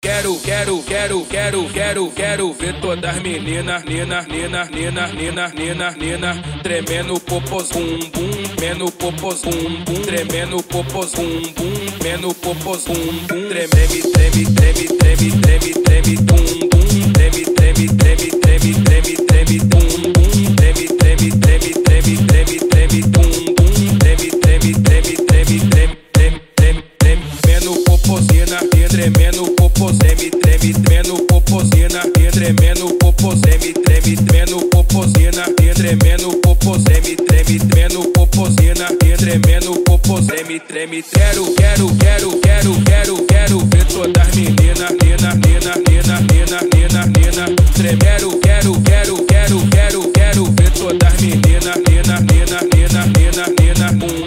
Quero ver todas as meninas, nina, tremendo popos, bum, meno popos, bum, tremendo popos, bum, meno popos, bum, treme, bum, treme, bum, tremendo poposina, tremendo popos, tremendo poposina, tremendo popos, tremendo poposina, tremendo popos, tremendo poposina, tremendo popos, treme. Quero ver todas as meninas, nina, tremendo. Quero ver todas as meninas, nina, bum,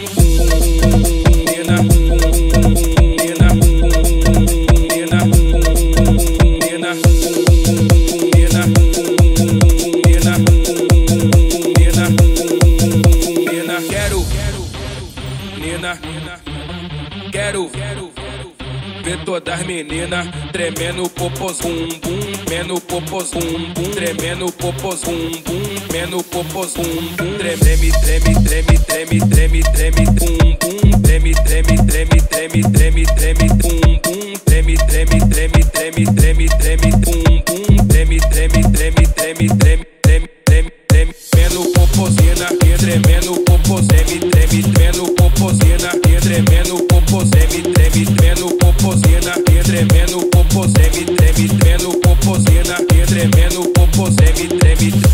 Quero ver todas as meninas tremendo popos, bum, meno popos, bum, tremendo popos, bum, meno popos, bum, treme, bum, treme, bum, treme, bum, meno poposina, tremendo popos, tremendo poposina, tremendo popos, tremendo poposina, tremendo popos, tremendo poposina, tremendo popos,